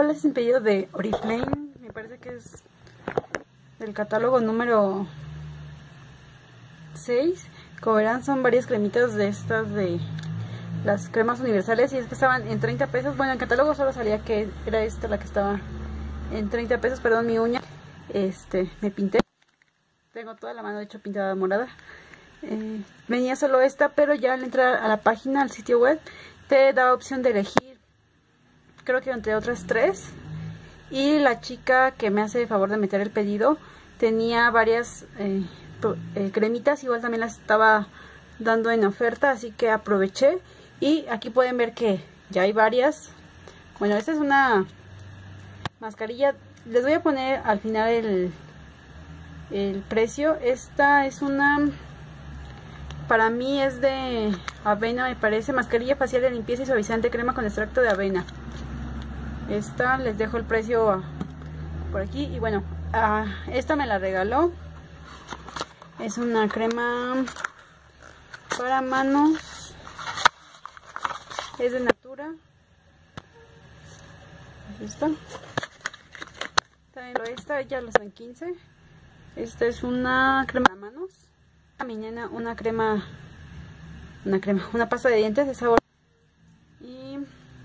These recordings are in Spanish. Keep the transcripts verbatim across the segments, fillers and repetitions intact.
Hola, es un pedido de Oriflame, me parece que es del catálogo número seis. Como verán, son varias cremitas de estas de las cremas universales y es que estaban en treinta pesos. Bueno, en catálogo solo salía que era esta la que estaba en treinta pesos. Perdón, mi uña, este, me pinté, tengo toda la mano de hecho pintada morada. Eh, venía solo esta, pero ya al entrar a la página, al sitio web, te daba opción de elegir, creo que entre otras tres. Y la chica que me hace el favor de meter el pedido tenía varias eh, eh, cremitas, igual también las estaba dando en oferta, así que aproveché. Y aquí pueden ver que ya hay varias. Bueno, esta es una mascarilla, les voy a poner al final el, el precio. Esta es una, para mí es de avena, me parece, mascarilla facial de limpieza y suavizante, crema con extracto de avena. Esta les dejo el precio por aquí. Y bueno, uh, esta me la regaló. Es una crema para manos, es de Natura. Esta también esta ya lo están quince. Esta es una crema para manos. A mi nena una crema, una crema, una pasta de dientes de sabor. Y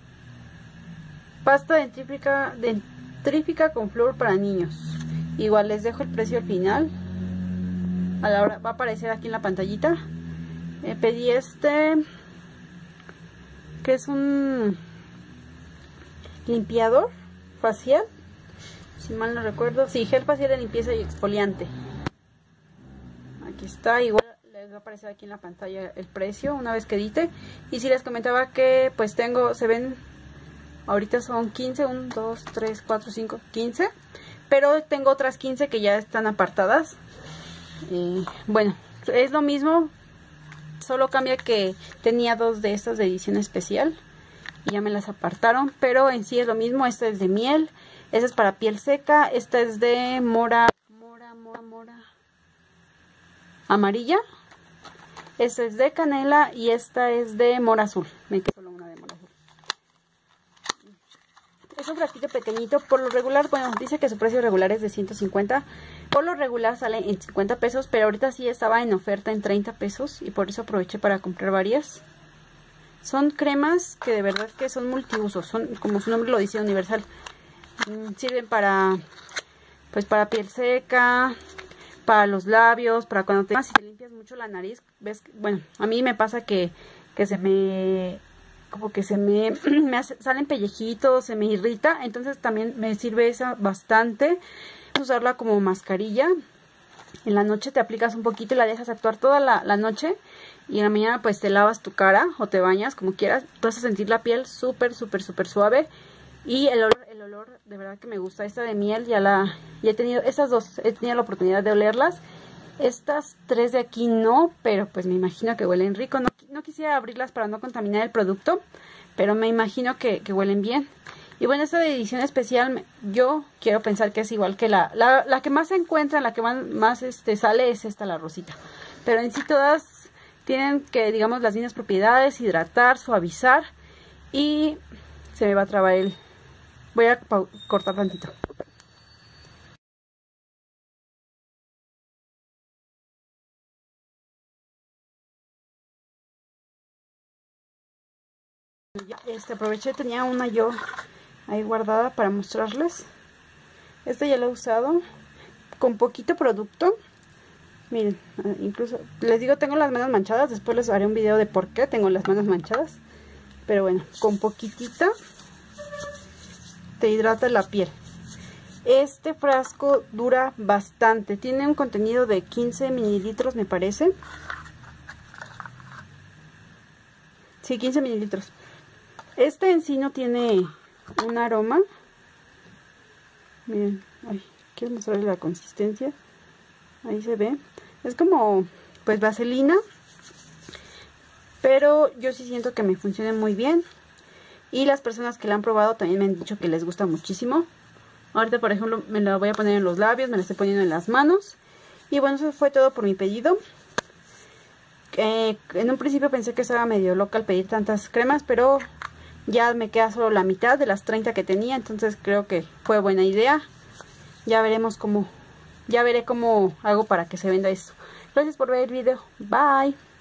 pasta dentrífica, dentrífica con flúor para niños. Igual les dejo el precio al final. A la hora va a aparecer aquí en la pantallita. Eh, pedí este, que es un limpiador facial, si mal no recuerdo. Sí, gel facial de limpieza y exfoliante. Aquí está, igual les va a aparecer aquí en la pantalla el precio una vez que edite. Y si les comentaba que pues tengo, se ven, ahorita son quince, uno, dos, tres, cuatro, cinco, quince. Pero tengo otras quince que ya están apartadas. Eh, bueno, es lo mismo, solo cambia que tenía dos de estas de edición especial y ya me las apartaron, pero en sí es lo mismo. Esta es de miel, esta es para piel seca, esta es de mora, mora, mora, mora amarilla, esta es de canela y esta es de mora azul. Me quedó solo una de mora azul. Es un frasquito pequeñito, por lo regular, bueno, dice que su precio regular es de ciento cincuenta. Por lo regular sale en cincuenta pesos, pero ahorita sí estaba en oferta en treinta pesos y por eso aproveché para comprar varias. Son cremas que de verdad que son multiusos, son, como su nombre lo dice, universal. Mm, sirven para, pues para piel seca, para los labios, para cuando te, si te limpias mucho la nariz. Ves, bueno, a mí me pasa que, que se me... como que se me, me hace, salen pellejitos, se me irrita, entonces también me sirve esa bastante. Usarla como mascarilla. En la noche te aplicas un poquito y la dejas actuar toda la, la noche, y en la mañana pues te lavas tu cara o te bañas como quieras. Vas a sentir la piel súper súper súper suave y el olor, el olor de verdad que me gusta. Esta de miel ya la ya he tenido, estas dos he tenido la oportunidad de olerlas. Estas tres de aquí no, pero pues me imagino que huelen rico. No, no quisiera abrirlas para no contaminar el producto, pero me imagino que, que huelen bien. Y bueno, esta de edición especial, yo quiero pensar que es igual que la, la, la que más se encuentra, la que más, más este, sale es esta, la rosita. Pero en sí todas tienen que, digamos, las mismas propiedades: hidratar, suavizar. Y se me va a trabar el... Voy a cortar tantito. Ya, este, aproveché, tenía una yo ahí guardada para mostrarles. Esta ya la he usado con poquito producto. Miren, incluso les digo, tengo las manos manchadas. Después les haré un video de por qué tengo las manos manchadas. Pero bueno, con poquitita te hidrata la piel. Este frasco dura bastante. Tiene un contenido de quince mililitros, me parece. Sí, quince mililitros. Este en sí no tiene un aroma. Miren, ay, quiero mostrarles la consistencia. Ahí se ve. Es como, pues, vaselina. Pero yo sí siento que me funciona muy bien. Y las personas que la han probado también me han dicho que les gusta muchísimo. Ahorita, por ejemplo, me la voy a poner en los labios, me la estoy poniendo en las manos. Y bueno, eso fue todo por mi pedido. Eh, en un principio pensé que estaba medio loca al pedir tantas cremas, pero Ya me queda solo la mitad de las treinta que tenía, entonces creo que fue buena idea. Ya veremos cómo, ya veré cómo hago para que se venda esto. Gracias por ver el video. Bye.